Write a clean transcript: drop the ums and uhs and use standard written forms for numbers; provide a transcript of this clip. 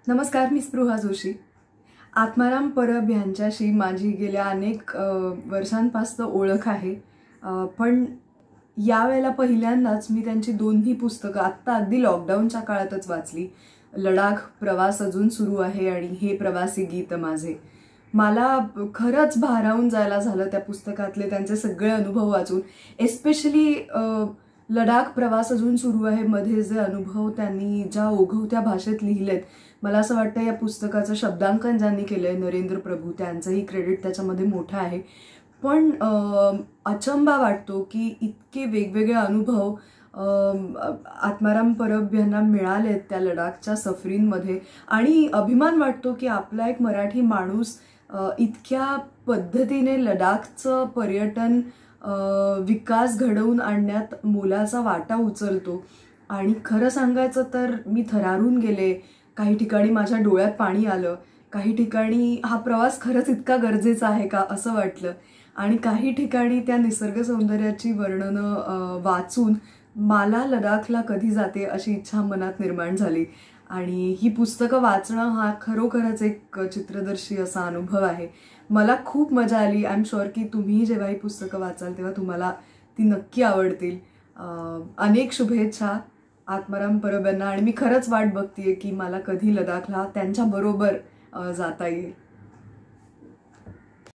नमस्कार, मी स्पृहा जोशी. आत्माराम परब यांच्याशी माझी गेल्या अनेक वर्षांपासून ओळख आहे. पण यावेळेला पहिल्यांदाच मी त्यांची दोन्ही पुस्तकं आत्ता अगदी लॉकडाऊनच्या काळातच वाचली. लडाख प्रवास अजून सुरू आहे आणि हे प्रवासी गीत माझे. मला खरंच भारावून जायला झालं त्या पुस्तकातले त्यांचे सगळे अनुभव वाचून. एस्पेशली लडाख प्रवास अजून सुरू आहे मध्ये जे अनुभव त्यांनी ज्या ओघवत्या भाषेत लिहिलेत, मला असं वाटतं या पुस्तकाचं शब्दांकन ज्यांनी केलंय नरेंद्र प्रभू, त्यांचंही क्रेडिट त्याच्यामध्ये मोठं आहे. पण अचंबा वाटतो की इतके वेगवेगळे अनुभव आत्माराम परब यांना मिळालेत त्या लडाखच्या सफरींमध्ये. आणि अभिमान वाटतो की आपला एक मराठी माणूस इतक्या पद्धतीने लडाखचं पर्यटन विकास घडवून आणण्यात मोलाचा वाटा उचलतो. आणि खरं सांगायचं तर मी थरारून गेले. काही ठिकाणी माझ्या डोळ्यात पाणी आलं. काही ठिकाणी हा प्रवास खरंच इतका गरजेचा आहे का असं वाटलं. आणि काही ठिकाणी त्या निसर्ग सौंदर्याची वर्णनं वाचून मला लडाखला कधी जाते अशी इच्छा मनात निर्माण झाली. आणि ही पुस्तकं वाचणं हा खरोखरच एक चित्रदर्शी असा अनुभव आहे. मला खूप मजा आली. आय एम शुअर की तुम्ही जेव्हा ही पुस्तकं वाचाल तेव्हा तुम्हाला ती नक्की आवडतील. अनेक शुभेच्छा आत्माराम परब यांना. आणि मी खरंच वाट बघतीये की मला कधी लडाखला त्यांच्याबरोबर जाता येईल.